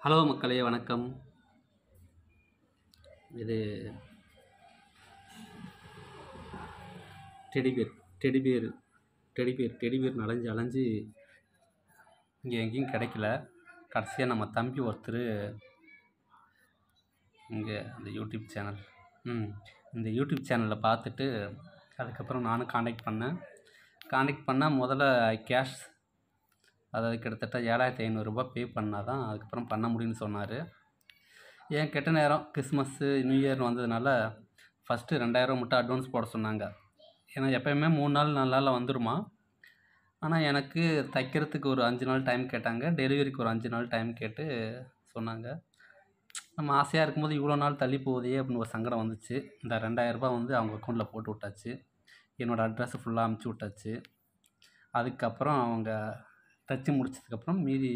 Hello மக்களே, வணக்கம். இது டெடிபியர் டெடிபியர் டெடிபியர் டெடிபியர் அலைஞ்சு அலைஞ்சு இங்கே எங்கேயும் கிடைக்கல. கடைசியாக நம்ம தம்பி ஒருத்தர் இங்கே அந்த யூடியூப் சேனலில் பார்த்துட்டு அதுக்கப்புறம் நானும் காண்டாக்ட் பண்ணேன். முதல்ல கேஷ், அதாவது கிட்டத்தட்ட 7500 ரூபாய் பே பண்ணால் தான் அதுக்கப்புறம் பண்ண முடியும்னு சொன்னார். ஏன் கெட்ட நேரம் கிறிஸ்மஸ்ஸு நியூ இயர்னு வந்ததுனால ஃபஸ்ட்டு 2000 மட்டும் அட்வான்ஸ் போட சொன்னாங்க. ஏன்னா எப்போயுமே 3 நாள் 4 நாளில் வந்துடுமா. ஆனால் எனக்கு தைக்கிறதுக்கு ஒரு 5 நாள் டைம் கேட்டாங்க, டெலிவரிக்கு ஒரு 5 நாள் டைம் கேட்டு சொன்னாங்க. நம்ம ஆசையாக இருக்கும்போது இவ்வளோ நாள் தள்ளி போகுதே அப்படின்னு ஒரு சங்கடம் வந்துச்சு. இந்த 2000 ரூபாய் வந்து அவங்க அக்கௌண்ட்டில் போட்டு விட்டாச்சு. என்னோடய அட்ரஸை ஃபுல்லாக அமுச்சு விட்டாச்சு. அதுக்கப்புறம் அவங்க தச்சு முடிச்சதுக்கப்புறம் மீதி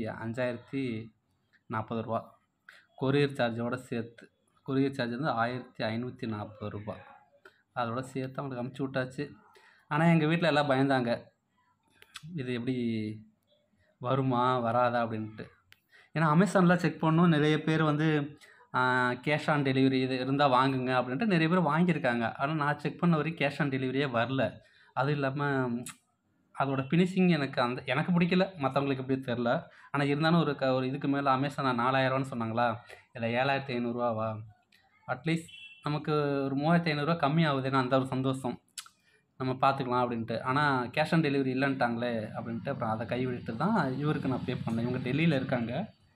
5040 ரூபா கொரியர் சார்ஜோடு சேர்த்து. கொரியர் சார்ஜ் வந்து 1540 ரூபாய், அதோட சேர்த்து அவங்களுக்கு அமுச்சு விட்டாச்சு. ஆனால் எங்கள் வீட்டில் எல்லாம் பயந்தாங்க, இது எப்படி வருமா வராதா அப்படின்ட்டு. ஏன்னா அமேசானில் செக் பண்ணோம், நிறைய பேர் வந்து கேஷ் ஆன் டெலிவரி இது இருந்தால் வாங்குங்க அப்படின்ட்டு நிறைய பேர் வாங்கியிருக்காங்க. ஆனால் நான் செக் பண்ண வரைக்கும் கேஷ் ஆன் டெலிவரியே வரல. அதுவும் இல்லாமல் அதோட ஃபினிஷிங் எனக்கு பிடிக்கல, மற்றவங்களுக்கு எப்படி தெரில. ஆனால் இருந்தாலும் ஒரு இதுக்கு மேலே அமேசான் 4000ரூவான்னு சொன்னாங்களா, இதில் 7500 ரூபாவா, அட்லீஸ்ட் நமக்கு ஒரு 3500 ரூபா கம்மி ஆகுதுன்னா அந்த ஒரு சந்தோஷம், நம்ம பார்த்துக்கலாம் அப்படின்ட்டு. ஆனால் கேஷ் ஆன் டெலிவரி இல்லைன்ட்டாங்களே அப்படின்ட்டு அப்புறம் அதை கைவிட்டு தான் இவருக்கு நான் பே பண்ணேன். இவங்க டெல்லியில் இருக்காங்க.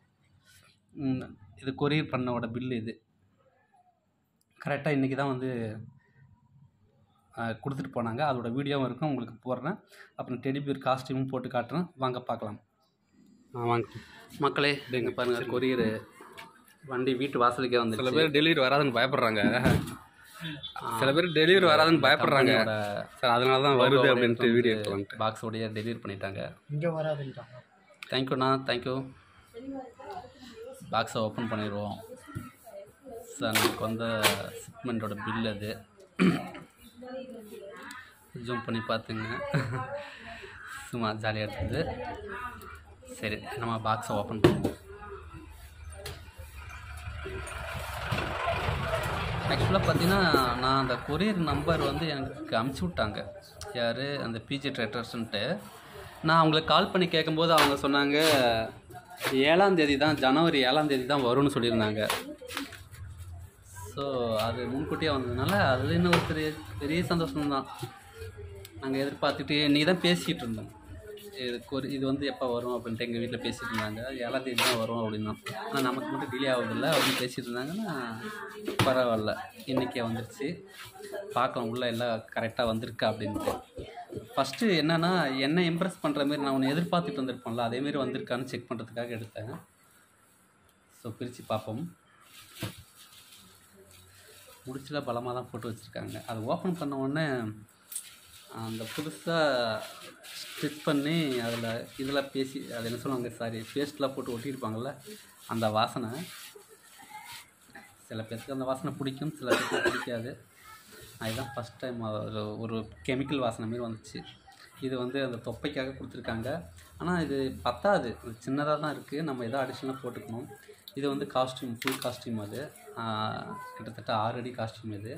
இது கொரியர் பண்ணோட பில்லு. இது கரெக்டாக இன்றைக்கி தான் வந்து கொடுத்துட்டு போனாங்க. அதோட வீடியோவும் இருக்கும், உங்களுக்கு போடுறேன். அப்புறம் டெடிபியர் காஸ்டியூமும் போட்டு காட்டுறேன், வாங்க பார்க்கலாம். வாங்க மக்களே, இங்கே பாருங்கள், கொரியர் வண்டி வீட்டு வாசலுக்கே வந்து. சில பேர் டெலிவரி வராதுன்னு பயப்படுறாங்க, சார், அதனால தான் வருது அப்படின்ட்டு வீடியோ எடுத்துவாங்க. பாக்ஸோடைய டெலிவரி பண்ணிட்டாங்க. இங்கே வராதுன்றாங்க. தேங்க்யூண்ணா, தேங்க்யூ. பாக்ஸை ஓப்பன் பண்ணிடுவோம் சார். நமக்கு வந்த ஷிப்மெண்ட்டோட பில் அது. ஜூம் பண்ணி பார்த்துங்க, சும்மா ஜாலியாக எடுத்தது. சரி, நம்ம பாக்ஸை ஓப்பன் பண்ணுவோம். ஆக்சுவலாக பார்த்தீங்கன்னா நான் அந்த கொரியர் நம்பர் வந்து எனக்கு அமுச்சு விட்டாங்க, யார் அந்த பிஜி ட்ரேட்டர்ஸ்ன்ட்டு. நான் அவங்களுக்கு கால் பண்ணி கேட்கும்போது அவங்க சொன்னாங்க 7ஆம் தேதி தான், ஜனவரி 7ஆம் தேதி தான் வரும்னு சொல்லியிருந்தாங்க. ஸோ அது முன்கூட்டியே வந்ததுனால அதில் இன்னும் ஒரு பெரிய சந்தோஷம்தான். நாங்கள் எதிர்பார்த்துட்டு இன்றைக்கி தான் பேசிகிட்டு இருந்தோம், இது வந்து எப்போ வரும் அப்படின்ட்டு. எங்கள் வீட்டில் பேசிகிட்டு இருந்தாங்க 7ஆம் தேதி தான் வரும் அப்படின்னா. ஆனால் நமக்கு மட்டும் டிலே ஆகுதில்ல அப்படின்னு பேசிகிட்டு இருந்தாங்கன்னா பரவாயில்ல, இன்றைக்கே வந்துடுச்சு. பார்க்கலாம் உள்ளே எல்லாம் கரெக்டாக வந்திருக்கா அப்படின்ட்டு. ஃபஸ்ட்டு என்னென்னா, என்னை இம்ப்ரெஸ் பண்ணுற மாரி நான் ஒன்று எதிர்பார்த்துட்டு வந்திருப்போம்ல, அதேமாரி வந்திருக்கான்னு செக் பண்ணுறதுக்காக எடுத்தேன். ஸோ பிரித்து பார்ப்போம். முடிச்சில் பலமாக தான் போட்டு வச்சுருக்காங்க. அது ஓப்பன் பண்ண உடனே அந்த புதுசாக ஸ்டிச் பண்ணி இதில் பேசி அது என்ன சொல்லுவாங்க, பேஸ்ட்லாம் போட்டு ஒட்டியிருப்பாங்கள்ல, அந்த வாசனை. சில பேருக்கு அந்த வாசனை பிடிக்கும், சில பேருக்கு பிடிக்காது. அதுதான் ஃபஸ்ட் டைம் ஒரு கெமிக்கல் வாசனை மாரி வந்துச்சு. இது வந்து அந்த தொப்பைக்காக கொடுத்துருக்காங்க. ஆனால் இது பத்தாது, சின்னதாக தான் இருக்குது, நம்ம எதாவது அடிஷ்னலாக போட்டுக்கணும். இது வந்து காஸ்டியூம், ஃபுல் காஸ்டியூம். அது கிட்டத்தட்ட 6 அடி காஸ்டியூம். இது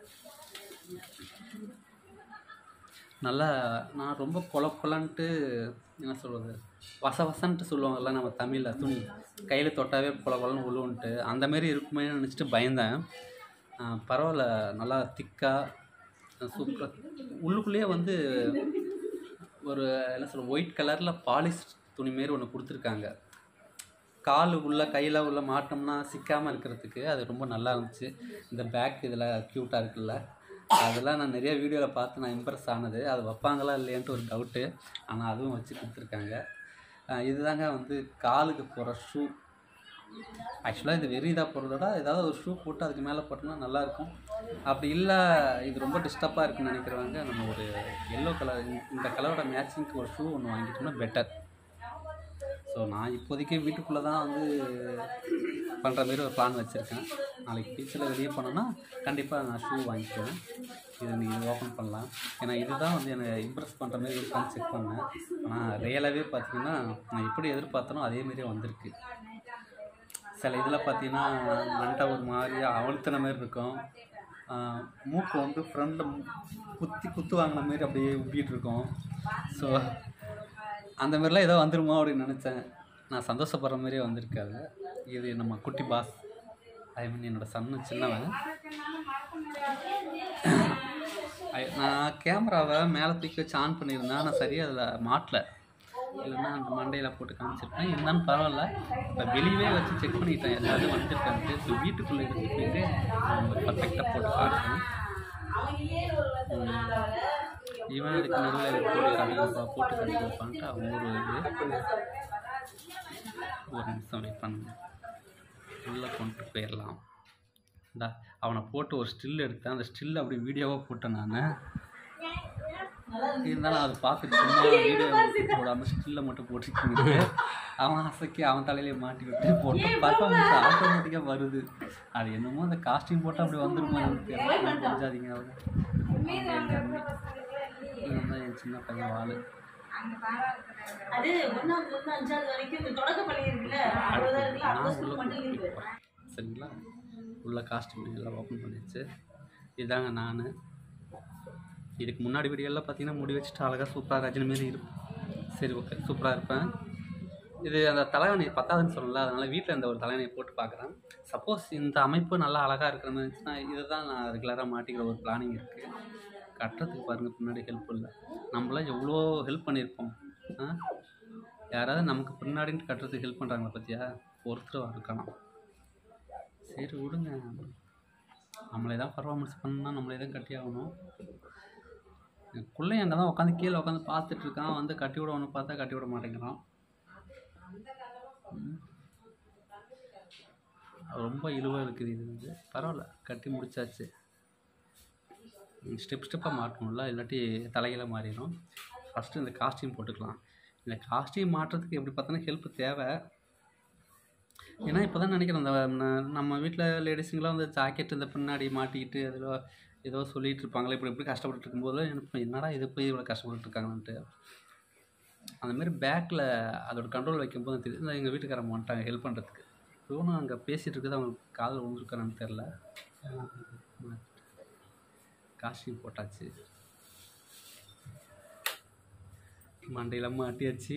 நல்லா, நான் ரொம்ப கொலன்ட்டு என்ன சொல்கிறது, வசன்ட்டு சொல்லுவாங்கள்ல நம்ம தமிழில், துணி கையில் தொட்டாவே கொலன்னு உழுவுன்ட்டு அந்தமாரி இருக்குமே நினச்சிட்டு பயந்தேன். பரவாயில்ல, நல்லா திக்காக சூப்பராக. உள்ளுக்குள்ளேயே வந்து ஒரு என்ன சொல்ல, ஒயிட் கலரில் பாலிஷ் துணி மாரி ஒன்று கொடுத்துருக்காங்க. கால் உள்ள கையில் உள்ள மாட்டோம்னா சிக்காமல் இருக்கிறதுக்கு அது ரொம்ப நல்லா இருந்துச்சு. இந்த பேக் இதில் க்யூட்டாக இருக்குல்ல, அதெல்லாம் நான் நிறைய வீடியோவில் பார்த்து நான் இம்ப்ரெஸ் ஆனது. அது வைப்பாங்களா இல்லையான்ட்டு ஒரு டவுட்டு, ஆனால் அதுவும் வச்சு கொடுத்துருக்காங்க. இதுதாங்க வந்து காலுக்கு போகிற ஷூ. ஆக்சுவலாக இது வெறும் இதாக போடுறதோட ஏதாவது ஒரு ஷூ போட்டு அதுக்கு மேலே போட்டோம்னா நல்லாயிருக்கும். அப்படி இல்லை, இது ரொம்ப டிஸ்டர்பாக இருக்குன்னு நினைக்கிறவங்க நம்ம ஒரு எல்லோ கலர், இந்த கலரோட மேட்சிங்க்கு ஒரு ஷூ ஒன்று வாங்கிட்டோம்னா பெட்டர். ஸோ நான் இப்போதைக்கு வீட்டுக்குள்ளே தான் வந்து பண்ணுற மாரி ஒரு பிளான் வச்சுருக்கேன். நாளைக்கு பீச்சில் வெளியே போனோன்னா கண்டிப்பாக நான் ஷூ வாங்கிக்குவேன். இது ஓப்பன் பண்ணலாம். ஏன்னா இதுதான் வந்து என்னை இம்ப்ரெஸ் பண்ணுற மாரி இருக்கான்னு செக் பண்ணேன். ஆனால் ரியலாகவே பார்த்திங்கன்னா நான் எப்படி எதிர்பார்த்தனோ அதேமாரியே வந்திருக்கு. சில இதில் பார்த்தீங்கன்னா மண்டை ஒரு மாதிரி அழுத்தின மாதிரி இருக்கும், மூக்கு வந்து ஃப்ரண்டில் குத்து வாங்கின மாதிரி அப்படியே உப்பிட்டு இருக்கும். ஸோ அந்த மாதிரிலாம் ஏதோ வந்துருமா அப்படின்னு நினச்சேன். நான் சந்தோஷப்படுற மாதிரியே வந்திருக்காது. இது நம்ம குட்டி பாஸ், ஐ மீன் என்னோடய சன்னு சின்னவன். நான் கேமராவை மேலே தூக்கி வச்சு ஆன் பண்ணியிருந்தேன், ஆனால் சரியாக அதில் மாட்டலை, இல்லைன்னா அந்த மண்டையில் போட்டு காமிச்சிருப்பேன். இருந்தாலும் பரவாயில்ல, இப்போ வெளியவே வச்சு செக் பண்ணிட்டேன் எல்லாமே வந்துருக்கான்ட்டு. ஸோ வீட்டுக்குள்ளே எடுத்துகிட்டு போயிட்டு பர்ஃபெக்டாக போட்டு காட்டுறேன். இவன் அதுக்கு நடுவில் போட்டு காட்டுப்பான்ட்டு அவங்க ஒரு நிமிஷம் வெயிட் பண்ணுங்க, உள்ளே கொண்டு போயிடலாம். அவனை போட்டு ஒரு ஸ்டில் எடுத்தேன், அந்த ஸ்டில் அப்படி வீடியோவாக போட்டேன் நான். இருந்தாலும் அதை பார்த்துட்டு சும்மா வீடியோ போடாமல் ஸ்டில்லை மட்டும் போட்டுக்கிட்டு அவன் அசைக்கி அவன் தலையிலே மாட்டி விட்டு போட்டு பர்ஃபார்மன்ஸ் ஆட்டோமேட்டிக்காக வருது. அது என்னமோ அந்த காஸ்டியூம் போட்டால் அப்படி வந்துருமா தெரிஞ்சாதீங்க. இதுதான் என் சின்ன பையன் வாள். சரிங்களா, உள்ள காஸ்டியூம் எல்லாம் ஓப்பன் பண்ணிடுச்சு. இதுதாங்க நான். இதுக்கு முன்னாடி வீடியோலாம் பார்த்தீங்கன்னா முடி வச்சுட்டு அழகாக சூப்பராக ரஜினி மாரி இருக்கும். சரி, ஓகே, சூப்பராக இருப்பேன். இது அந்த தலைவணி பத்தாதுன்னு சொல்லல, அதனால் வீட்டில் இந்த ஒரு தலைவணியை போட்டு பார்க்குறேன். சப்போஸ் இந்த அமைப்பு நல்லா அழகாக இருக்கிற மாதிரி இருந்துச்சுன்னா இதை தான் நான் ரெகுலராக மாட்டிக்கிற ஒரு பிளானிங் இருக்குது. கட்டுறதுக்கு பாருங்கள் பின்னாடி ஹெல்ப் இல்லை, நம்மளாம் எவ்வளோ ஹெல்ப் பண்ணியிருப்போம். யாராவது நமக்கு பின்னாடின்ட்டு கட்டுறதுக்கு ஹெல்ப் பண்ணுறாங்களா பற்றியா? ஒருத்தர் இருக்கலாம். சரி விடுங்க, நம்மளே தான் பர்ஃபார்மன்ஸ் பண்ணால் நம்மளே தான் கட்டி ஆகணும். பிள்ளைங்க அங்கே தான் உட்காந்து கீழே உட்காந்து பார்த்துட்ருக்கான், வந்து கட்டி விடணும்னு பார்த்தா கட்டி விட மாட்டேங்கிறான். ரொம்ப இழுவாக இருக்குது இது வந்து. பரவாயில்ல, கட்டி முடிச்சாச்சு. ஸ்டெப்பாக மாட்டணும்ல, இல்லாட்டி தலைகளை மாறிடும். ஃபஸ்ட்டு இந்த காஸ்டியூம் போட்டுக்கலாம். இந்த காஸ்டியூம் மாட்டுறதுக்கு எப்படி பார்த்தோன்னா ஹெல்ப் தேவை. ஏன்னா இப்போ தான் நினைக்கிறேன், அந்த நம்ம வீட்டில் லேடிஸுங்களாம் வந்து ஜாக்கெட் இந்த பின்னாடி மாட்டிக்கிட்டு அதில் ஏதோ சொல்லிகிட்டு இருப்பாங்களே, இப்படி எப்படி கஷ்டப்பட்டு இருக்கும்போது எனக்கு என்னடா இது போய் இவ்வளோ கஷ்டப்பட்டுருக்காங்கன்ட்டு. அந்தமாரி பேக்கில் அதோட கண்ட்ரோல் வைக்கும்போது தெரியுது. எங்கள் வீட்டுக்காரங்க வந்துட்டாங்க ஹெல்ப் பண்ணுறதுக்கு. இவனும் அங்கே பேசிகிட்டு இருக்குது, அவங்களுக்கு காதில் விழுந்துருக்கான்னு தெரில. காஸ்டியூம் போட்டாச்சு, மண்டையில் மாட்டியாச்சு.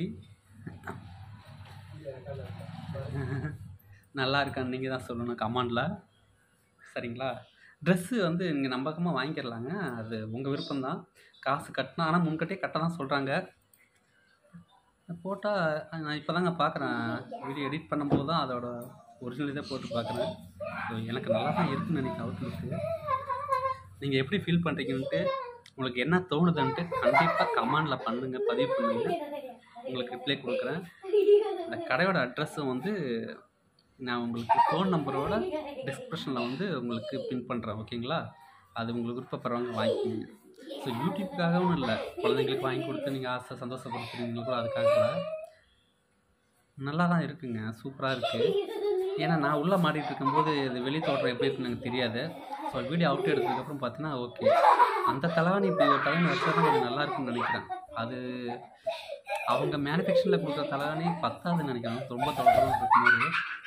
நல்லா இருக்கான்னு நீங்கள் தான் சொல்லணும் கமெண்டில், சரிங்களா? ட்ரெஸ்ஸு வந்து நீங்கள் நம்பகமாக வாங்கிடலாங்க, அது உங்கள் விருப்பம்தான். காசு கட்டினா, ஆனால் முன்கட்டே கட்ட தான் சொல்கிறாங்க. போட்டால் நான் இப்போ தாங்க பார்க்குறேன், வீடியோ எடிட் பண்ணும்போது தான் அதோட ஒரிஜினல் இதை போட்டு பார்க்குறேன். ஸோ எனக்கு நல்லா தான் இருக்குதுன்னு நினைக்கிறேன் அவுட்லுக்கு. நீங்கள் எப்படி ஃபீல் பண்ணுறீங்கன்ட்டு, உங்களுக்கு என்ன தோணுதுன்ட்டு கண்டிப்பாக கமெண்டில் பண்ணுங்கள், பதிவு பண்ணுங்கள். உங்களுக்கு ரிப்ளை கொடுக்குறேன். இந்த கடையோட அட்ரஸும் வந்து நான் உங்களுக்கு ஃபோன் நம்பரோட டிஸ்கிரிப்ஷனில் வந்து உங்களுக்கு பின் பண்ணுறேன், ஓகேங்களா? அது உங்களுக்கு விருப்பப்படுறவங்க வாங்கிக்கிங்க. ஸோ யூடியூப்புக்காகவும் இல்லை, குழந்தைங்களுக்கு வாங்கி கொடுத்து நீங்கள் ஆசை சந்தோஷப்படுத்துறீங்களோ கூட அதுக்காக கூட நல்லா தான் இருக்குங்க, சூப்பராக இருக்குது. ஏன்னா நான் உள்ளே மாட்டிகிட்டு இருக்கும்போது இது வெளி தோற்றம் எப்படி இருக்குன்னு எனக்கு தெரியாது. ஸோ வீடியோ அவுட் எடுத்ததுக்கப்புறம் பார்த்தீங்கன்னா ஓகே, அந்த தலைவணி இப்படி ஒரு தலைவணி வச்சா தான் கொஞ்சம் நல்லா இருக்குன்னு நினைக்கிறேன். அது அவங்க மேனுஃபேக்சரில் கொடுக்குற தலைவணி பத்தாதுன்னு நினைக்கிறேன். ரொம்ப தொடர்பாக இருக்கும்போது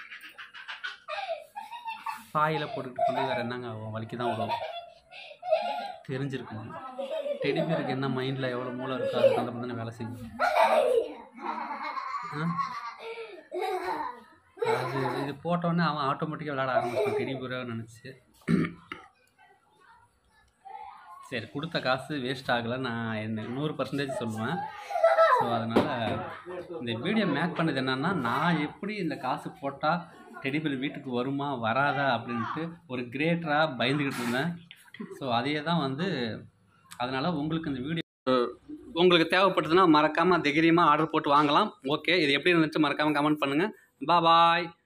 பாயில் போட்டுக்கிட்டு பண்ணி வேறு என்னங்க ஆகும், வலிக்கு தான் வரும், தெரிஞ்சிருக்குங்க. டெடி பேருக்கு என்ன மைண்டில் எவ்வளோ மூளை இருக்கோ அதுக்கு அந்த மாதிரி வேலை செய்யும். அது இது போட்டோன்னே அவன் ஆட்டோமேட்டிக்காக விளையாட ஆரம்பிச்சான் டெடி பேராக நினச்சி. சரி, கொடுத்த காசு வேஸ்ட் ஆகலை, நான் என்ன 100% சொல்லுவேன். ஸோ அதனால் இந்த வீடியோ மேக் பண்ணது என்னென்னா, நான் எப்படி இந்த காசு போட்டால் டெடிபிள் வீட்டுக்கு வருமா வராதா அப்படின்ட்டு ஒரு கிரேட்டராக பயந்துக்கிட்டு இருந்தேன். ஸோ அதையே தான் வந்து அதனால் உங்களுக்கு இந்த வீடியோ உங்களுக்கு தேவைப்பட்டதுன்னா மறக்காமல் தைரியமாக ஆர்டர் போட்டு வாங்கலாம். ஓகே, இது எப்படி இருந்துச்சு மறக்காமல் கமெண்ட் பண்ணுங்கள். பாய்.